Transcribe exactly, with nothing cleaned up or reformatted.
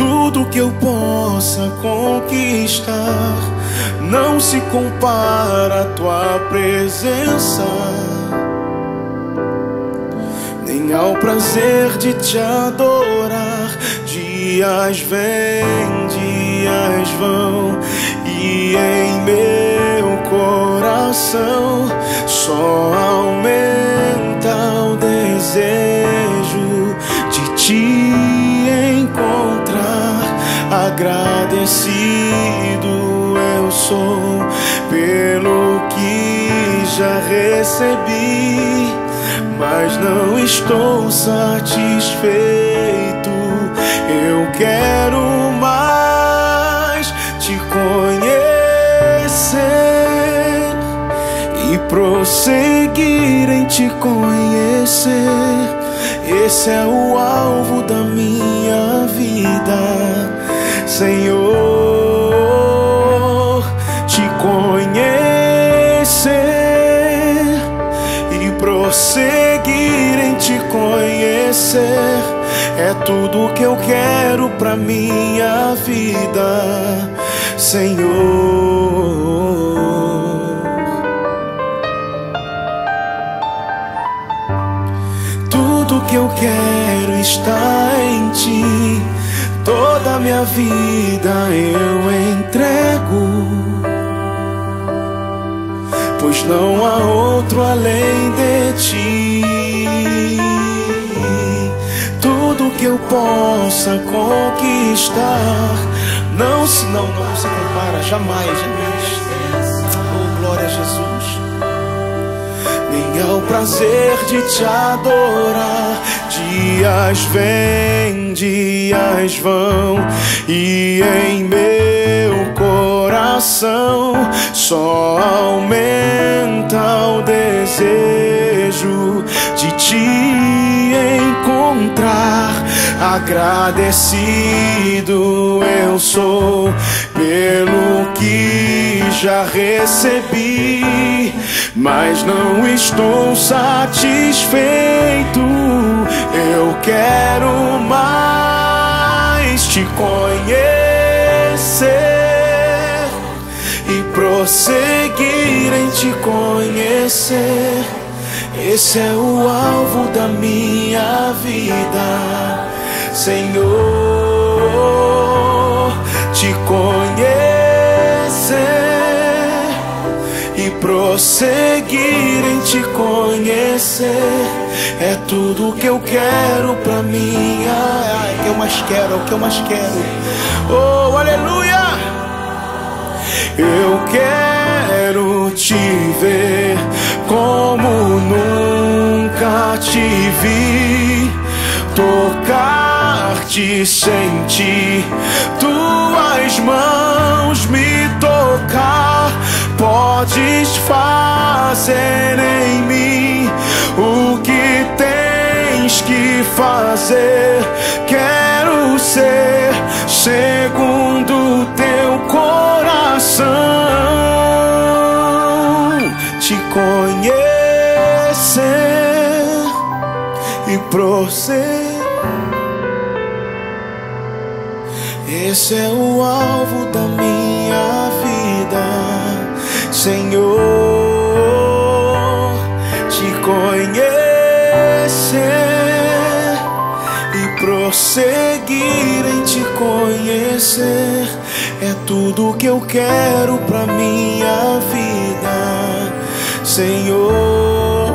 Tudo que eu possa conquistar não se compara à tua presença, nem ao prazer de te adorar. Dias vêm, dias vão, e em meu coração só aumenta o desejo de te encontrar. Agradecido eu sou pelo que já recebi, mas não estou satisfeito. Eu quero mais te conhecer e prosseguir em te conhecer. Esse é o alvo da minha vida, Senhor. Te conhecer e prosseguir em te conhecer é tudo que eu quero pra minha vida, Senhor. Tudo que eu quero está em ti, toda minha vida eu entrego, pois não há outro além de ti. Tudo que eu possa conquistar não se não, não se compara, jamais, jamais. Oh, glória a Jesus. Nem ao prazer de te adorar. Dias vêm, dias vão, e em meu coração só aumenta o desejo de te encontrar. Agradecido eu sou pelo que já recebi, mas não estou satisfeito. Eu quero mais te conhecer e prosseguir em te conhecer. Esse é o alvo da minha vida, Senhor. Te conhecer e prosseguir em te conhecer é tudo que eu quero pra minha. É o que eu mais quero, é o que eu mais quero. Oh, aleluia! Eu quero te ver como nunca te vi, tocar-te, sentir tuas mãos me tocar. Podes fazer em mim o que tens que fazer. Quero ser segundo teu coração, te conhecer e prosseguir. Esse é o alvo da minha vida, Senhor. Te conhecer e prosseguir em te conhecer é tudo que eu quero pra minha vida, Senhor.